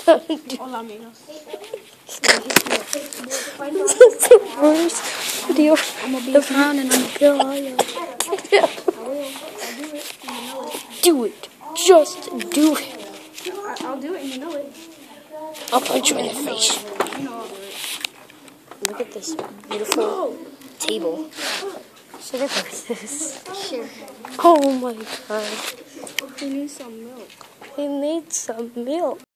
Hola, amigos. This is the worst video I'm gonna be a clown and I'm gonna kill all y'all. Do it. Just do it. I'll do it and you know it. I'll punch you in the face. You know I'll do it. Look at this beautiful table. Should I post this? Sure. Oh my god. We need some milk. We need some milk.